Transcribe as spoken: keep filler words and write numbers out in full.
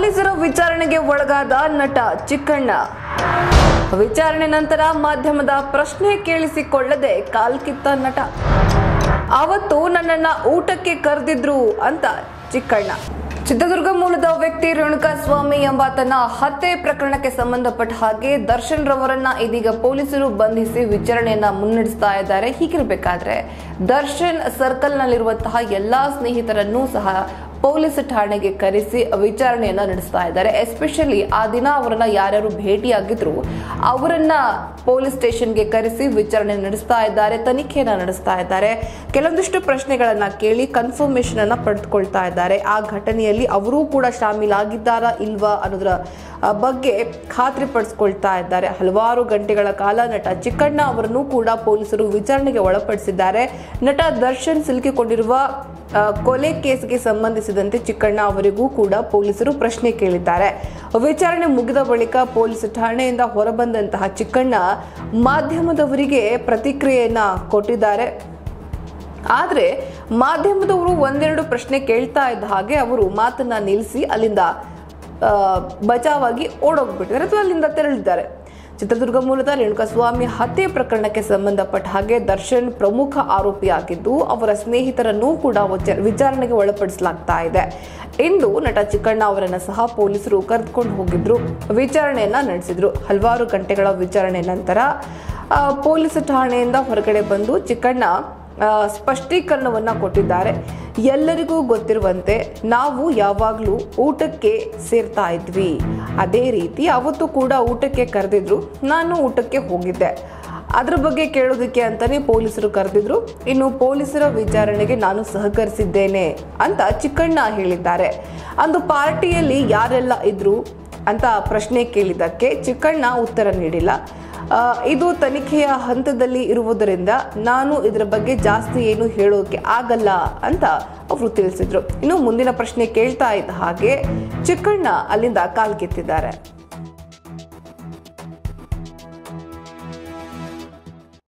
ಪೊಲೀಸರ ವಿಚಾರಣೆಗೆ ಒಳಗಾದ ನಟ ಚಿಕ್ಕಣ್ಣ. ವಿಚಾರಣೆ ನಂತರ ಮಾಧ್ಯಮದ ಪ್ರಶ್ನೆ ಕೇಳಿಸಿಕೊಳ್ಳದೆ ಕಾಲ್ಕಿತ್ತ ನಟ. ಅವತ್ತು ನನ್ನನ್ನ ಊಟಕ್ಕೆ ಕರೆದಿದ್ರು ಅಂತ ಚಿಕ್ಕಣ್ಣ. ಚಿತ್ರದುರ್ಗ ಮೂಲದ ವ್ಯಕ್ತಿ ರೇಣುಕಾಸ್ವಾಮಿ ಎಂಬಾತನ ಹತ್ಯೆ ಪ್ರಕರಣಕ್ಕೆ ಸಂಬಂಧಪಟ್ಟ ಹಾಗೆ ದರ್ಶನ್ ರವರನ್ನ ಇದೀಗ ಪೊಲೀಸರು ಬಂಧಿಸಿ ವಿಚಾರಣೆಯನ್ನ ಮುನ್ನಡೆಸ್ತಾ ಇದ್ದಾರೆ. ಹೀಗಿರಬೇಕಾದ್ರೆ ದರ್ಶನ್ ಸರ್ಕಲ್ ನಲ್ಲಿರುವಂತಹ ಎಲ್ಲಾ ಸ್ನೇಹಿತರನ್ನೂ ಸಹ ಪೊಲೀಸ್ ಠಾಣೆಗೆ ಕರೆಸಿ ವಿಚಾರಣೆಯನ್ನ ನಡೆಸ್ತಾ ಇದ್ದಾರೆ. ಎಸ್ಪೆಷಲಿ ಆ ದಿನ ಅವರನ್ನ ಯಾರ್ಯಾರು ಭೇಟಿಯಾಗಿದ್ರು ಅವರನ್ನ ಪೊಲೀಸ್ ಸ್ಟೇಷನ್ಗೆ ಕರೆಸಿ ವಿಚಾರಣೆ ನಡೆಸ್ತಾ ಇದ್ದಾರೆ, ತನಿಖೆಯನ್ನ ನಡೆಸ್ತಾ ಇದ್ದಾರೆ. ಕೆಲವೊಂದಿಷ್ಟು ಪ್ರಶ್ನೆಗಳನ್ನ ಕೇಳಿ ಕನ್ಫರ್ಮೇಶನ್ ಅನ್ನ ಪಡೆದುಕೊಳ್ತಾ ಇದ್ದಾರೆ. ಆ ಘಟನೆಯಲ್ಲಿ ಅವರೂ ಕೂಡ ಶಾಮೀಲಾಗಿದ್ದಾರಾ ಇಲ್ವಾ ಅನ್ನೋದ್ರ ಬಗ್ಗೆ ಖಾತ್ರಿ ಪಡಿಸ್ಕೊಳ್ತಾ ಇದ್ದಾರೆ. ಹಲವಾರು ಗಂಟೆಗಳ ಕಾಲ ನಟ ಚಿಕ್ಕಣ್ಣ ಅವರನ್ನು ಕೂಡ ಪೊಲೀಸರು ವಿಚಾರಣೆಗೆ ಒಳಪಡಿಸಿದ್ದಾರೆ. ನಟ ದರ್ಶನ್ ಸಿಲುಕಿಕೊಂಡಿರುವ ಕೊಲೆ ಕೇಸ್ಗೆ ಸಂಬಂಧಿಸಿದಂತೆ ಚಿಕ್ಕಣ್ಣ ಅವರಿಗೂ ಕೂಡ ಪೊಲೀಸರು ಪ್ರಶ್ನೆ ಕೇಳಿದ್ದಾರೆ. ವಿಚಾರಣೆ ಮುಗಿದ ಬಳಿಕ ಪೊಲೀಸ್ ಠಾಣೆಯಿಂದ ಹೊರಬಂದಂತಹ ಚಿಕ್ಕಣ್ಣ ಮಾಧ್ಯಮದವರಿಗೆ ಪ್ರತಿಕ್ರಿಯೆಯನ್ನ ಕೊಟ್ಟಿದ್ದಾರೆ. ಆದ್ರೆ ಮಾಧ್ಯಮದವರು ಒಂದೆರಡು ಪ್ರಶ್ನೆ ಕೇಳ್ತಾ ಇದ್ದ ಹಾಗೆ ಅವರು ಮಾತನ್ನ ನಿಲ್ಲಿಸಿ ಅಲ್ಲಿಂದ ಬಚಾವಾಗಿ ಓಡೋಗ್ಬಿಟ್ಟಿದ್ದಾರೆ ಅಥವಾ ಅಲ್ಲಿಂದ ತೆರಳಿದ್ದಾರೆ. ಚಿತ್ರದುರ್ಗ ಮೂಲದ ರೇಣುಕಾಸ್ವಾಮಿ ಹತ್ಯೆ ಪ್ರಕರಣಕ್ಕೆ ಸಂಬಂಧಪಟ್ಟ ಹಾಗೆ ದರ್ಶನ್ ಪ್ರಮುಖ ಆರೋಪಿಯಾಗಿದ್ದು ಅವರ ಸ್ನೇಹಿತರನ್ನೂ ಕೂಡ ವಿಚಾರಣೆಗೆ ಒಳಪಡಿಸಲಾಗ್ತಾ ಇದೆ. ಇಂದು ನಟ ಚಿಕ್ಕಣ್ಣ ಅವರನ್ನ ಸಹ ಪೊಲೀಸರು ಕರೆದುಕೊಂಡು ಹೋಗಿದ್ರು, ವಿಚಾರಣೆಯನ್ನ ನಡೆಸಿದ್ರು. ಹಲವಾರು ಗಂಟೆಗಳ ವಿಚಾರಣೆ ನಂತರ ಪೊಲೀಸ್ ಠಾಣೆಯಿಂದ ಹೊರಗಡೆ ಬಂದು ಚಿಕ್ಕಣ್ಣ ಸ್ಪಷ್ಟೀಕರಣವನ್ನ ಕೊಟ್ಟಿದ್ದಾರೆ. ಎಲ್ಲರಿಗೂ ಗೊತ್ತಿರುವಂತೆ ನಾವು ಯಾವಾಗಲೂ ಊಟಕ್ಕೆ ಸೇರ್ತಾ ಇದ್ವಿ, ಅದೇ ರೀತಿ ಅವತ್ತು ಕೂಡ ಊಟಕ್ಕೆ ಕರೆದಿದ್ರು, ನಾನು ಊಟಕ್ಕೆ ಹೋಗಿದ್ದೆ. ಅದ್ರ ಬಗ್ಗೆ ಕೇಳೋದಕ್ಕೆ ಅಂತಾನೆ ಪೊಲೀಸರು ಕರೆದಿದ್ರು. ಇನ್ನು ಪೊಲೀಸರ ವಿಚಾರಣೆಗೆ ನಾನು ಸಹಕರಿಸಿದ್ದೇನೆ ಅಂತ ಚಿಕ್ಕಣ್ಣ ಹೇಳಿದ್ದಾರೆ. ಅಂದು ಪಾರ್ಟಿಯಲ್ಲಿ ಯಾರೆಲ್ಲ ಇದ್ರು ಅಂತ ಪ್ರಶ್ನೆ ಕೇಳಿದ್ದಕ್ಕೆ ಚಿಕ್ಕಣ್ಣ ಉತ್ತರ ನೀಡಿಲ್ಲ. ಇದು ತನಿಖೆಯ ಹಂತದಲ್ಲಿ ಇರುವುದರಿಂದ ನಾನು ಇದರ ಬಗ್ಗೆ ಜಾಸ್ತಿ ಏನು ಹೇಳೋಕೆ ಆಗಲ್ಲ ಅಂತ ಅವರು ತಿಳಿಸಿದ್ರು. ಇನ್ನು ಮುಂದಿನ ಪ್ರಶ್ನೆ ಕೇಳ್ತಾ ಇದ್ದ ಹಾಗೆ ಚಿಕ್ಕಣ್ಣ ಅಲ್ಲಿಂದ ಕಾಲ್ಕಿತ್ತಿದ್ದಾರೆ.